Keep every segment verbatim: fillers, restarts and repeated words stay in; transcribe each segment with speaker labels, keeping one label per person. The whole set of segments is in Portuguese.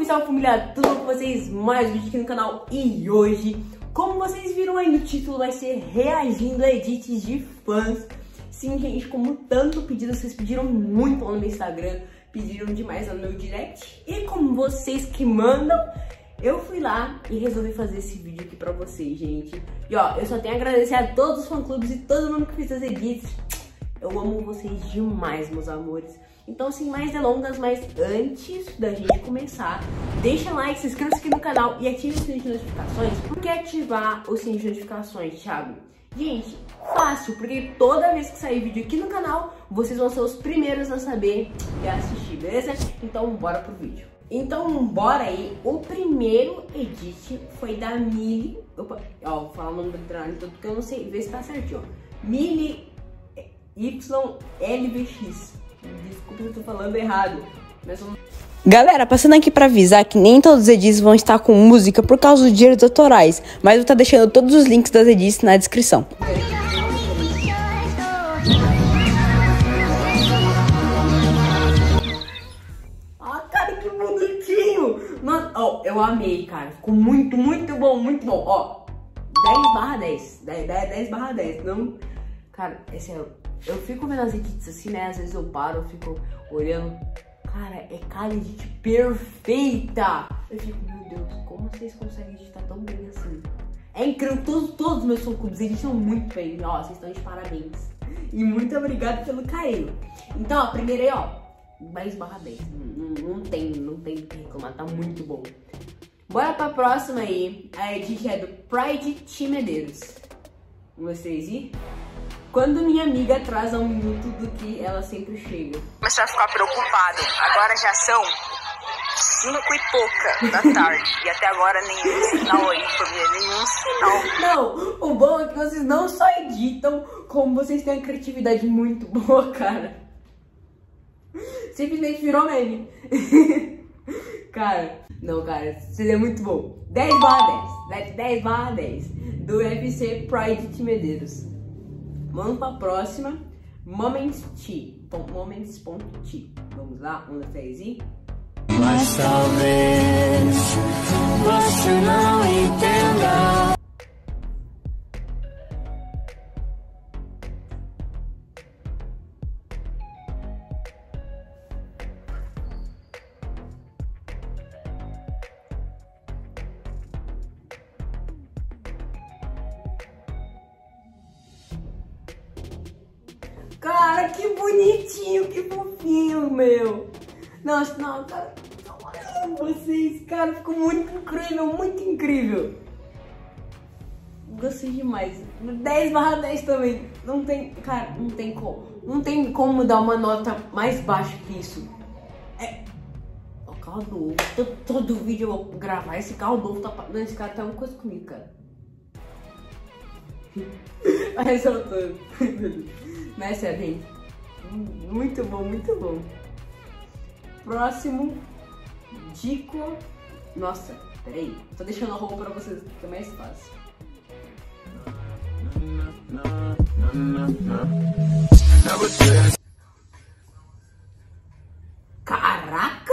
Speaker 1: salve família, tudo bom com vocês? Mais um vídeo aqui no canal e hoje, como vocês viram aí no título, vai ser reagindo a edits de fãs. Sim, gente, como tanto pedido, vocês pediram muito lá no meu Instagram, pediram demais lá no meu direct. E como vocês que mandam, eu fui lá e resolvi fazer esse vídeo aqui pra vocês, gente. E ó, eu só tenho a agradecer a todos os fã-clubes e todo mundo que fez as edits. Eu amo vocês demais, meus amores. Então, sem mais delongas, mas antes da gente começar, deixa like, se inscreva aqui no canal e ative o sininho de notificações. Por que ativar o sininho de notificações, Thiago? Gente, fácil, porque toda vez que sair vídeo aqui no canal, vocês vão ser os primeiros a saber e a assistir, beleza? Então, bora pro vídeo. Então, bora aí. O primeiro edit foi da Mili. Opa, ó, vou falar o nome do treinador todo porque eu não sei, ver se tá certinho, ó. Mili Y L B X. Desculpa se eu tô falando errado, mas eu...
Speaker 2: Galera, passando aqui pra avisar que nem todos os edits vão estar com música por causa dos direitos autorais, mas eu vou estar deixando todos os links das edits na descrição.
Speaker 1: Ah, cara, que bonitinho! Nossa, ó, eu amei, cara. Ficou muito, muito bom, muito bom. Ó, dez barra dez. dez barra dez. Não... Cara, é sério. Eu fico vendo as edits assim, né? Às vezes eu paro, eu fico olhando. Cara, é cada edit perfeita! Eu fico, meu Deus, como vocês conseguem editar tão bem assim? É incrível, todos, todos os meus fã-clubes editam muito bem. Ó, vocês estão de parabéns. E muito obrigado pelo carinho. Então, ó, primeiro aí, ó, dez barra dez. Não, não tem, não tem o que reclamar, tá muito bom. Bora pra próxima aí. A edit é do Pride T Medeiros. Um, dois, três e... Quando minha amiga atrasa um minuto do que ela sempre chega.
Speaker 3: Comecei a ficar preocupado. Agora já são cinco e pouca da tarde. E até agora nenhum sinal aí, família. Nenhum sinal.
Speaker 1: Não, o bom é que vocês não só editam, como vocês têm uma criatividade muito boa, cara. Simplesmente virou meme. Cara, não, cara, seria muito bom. dez barra dez. dez barra dez. Do U F C Pride T Medeiros. Vamos pra próxima. Moments T. Moments.t. Vamos lá, um, dois, três e...
Speaker 4: Mas talvez você não entenda.
Speaker 1: Cara, que bonitinho, que fofinho, meu. Nossa, não, cara, eu amo vocês, cara, ficou muito incrível, muito incrível. Gostei demais. dez barra dez também. Não tem, cara, não tem como. Não tem como dar uma nota mais baixa que isso. É. O carro do ovo. Todo, todo vídeo eu vou gravar. Esse carro do ovo tá. Não, esse cara tá uma coisa comigo, cara. Mas eu tô. Mas é bem. Muito bom, muito bom. Próximo. Dico. Nossa, peraí. Tô deixando a roupa pra vocês, que é mais fácil. Caraca!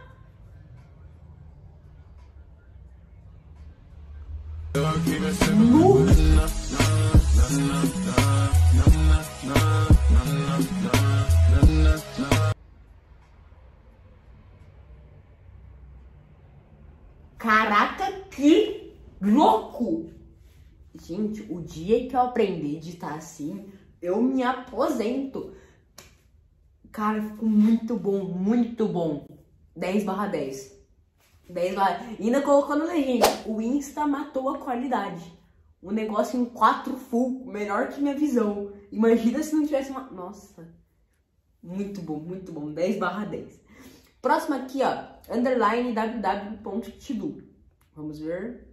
Speaker 1: Caraca, que louco! Gente, o dia que eu aprender a editar assim, eu me aposento. Cara, ficou muito bom, muito bom. dez barra dez. dez barra dez. Ainda colocou na legenda, o Insta matou a qualidade. Um negócio em quatro full, melhor que minha visão. Imagina se não tivesse uma... Nossa. Muito bom, muito bom. dez barra dez. Próximo aqui, ó. Underline www.tidu. Vamos ver.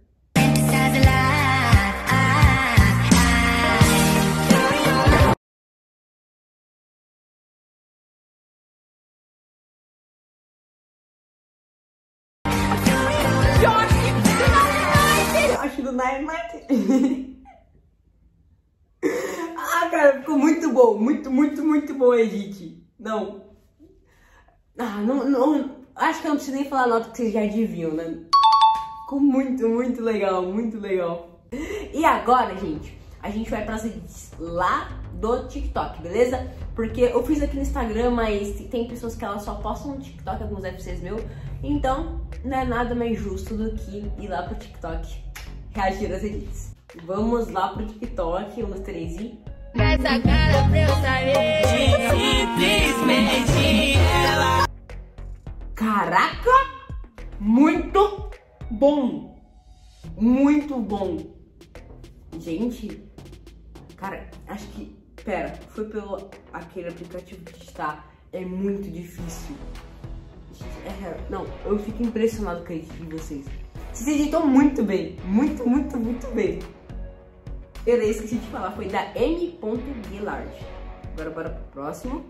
Speaker 1: Josh do Nine. Ah, cara, ficou muito bom. Muito, muito, muito bom, edit. Não. Ah, não, não. Acho que eu não preciso nem falar a nota que vocês já adivinham, né? Ficou muito, muito legal, muito legal. E agora, gente, a gente vai para as edits lá do TikTok, beleza? Porque eu fiz aqui no Instagram, mas tem pessoas que elas só postam no TikTok, alguns F Cs meus. Então, não é nada mais justo do que ir lá pro TikTok reagir às edits. Vamos lá pro TikTok, um, dois, três e...
Speaker 4: Essa cara pra eu saber. Simplesmente ela.
Speaker 1: Caraca! Muito bom! Muito bom! Gente, cara, acho que... Pera, foi pelo aquele aplicativo que está... É muito difícil. É, não, eu fico impressionado com a edit de vocês. Vocês editam muito bem. Muito, muito, muito bem. Eu esqueci de falar, foi da M. Guillard. Agora bora pro próximo.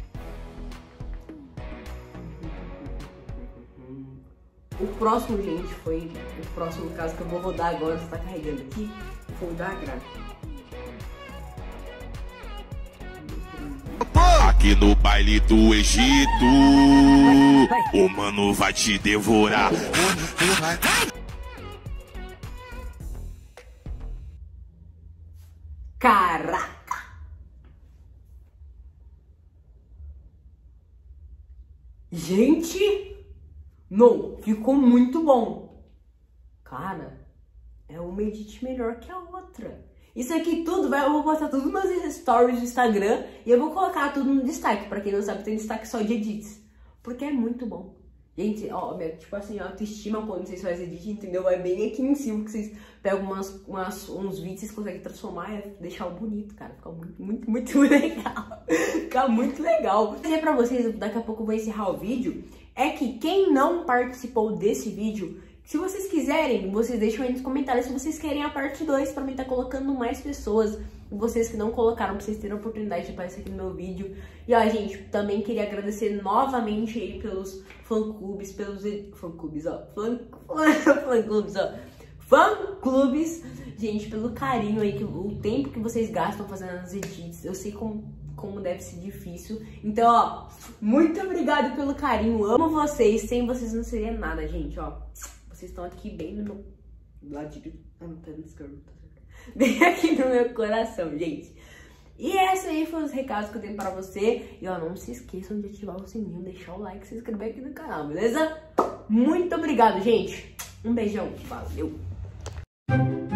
Speaker 1: O próximo, gente, foi o próximo caso que eu vou rodar agora, você tá carregando aqui, foi o da Gra.
Speaker 5: Aqui no baile do Egito, o mano vai te devorar.
Speaker 1: Caraca! Gente! Não, ficou muito bom. Cara, é uma edit melhor que a outra. Isso aqui tudo, vai, eu vou botar tudo nas stories do Instagram e eu vou colocar tudo no destaque. Pra quem não sabe, tem destaque só de edits. Porque é muito bom. Gente, ó, minha, tipo assim, a autoestima quando vocês fazem edit, entendeu? Vai bem aqui em cima, que vocês pegam umas, umas, uns vídeos, vocês conseguem transformar e deixar o bonito, cara. Fica muito, muito, muito legal. Fica muito legal. Vou dizer pra vocês, daqui a pouco eu vou encerrar o vídeo, é que quem não participou desse vídeo, se vocês quiserem, vocês deixam aí nos comentários se vocês querem a parte dois pra mim estar colocando mais pessoas. E vocês que não colocaram, pra vocês terem a oportunidade de aparecer aqui no meu vídeo. E ó, gente, também queria agradecer novamente aí pelos fã-clubes, pelos... Fã-clubes, ó. Fã-clubes, ó. Fã-clubes, gente, pelo carinho aí, que, o tempo que vocês gastam fazendo as edits. Eu sei como, como deve ser difícil. Então, ó, muito obrigado pelo carinho. Amo vocês. Sem vocês não seria nada, gente, ó. Vocês estão aqui bem no meu ladinho. Ah, não tá no escuro. Bem aqui no meu coração, gente. E essa aí foi os recados que eu tenho pra você. E ó, não se esqueçam de ativar o sininho, deixar o like e se inscrever aqui no canal, beleza? Muito obrigado, gente. Um beijão. Valeu.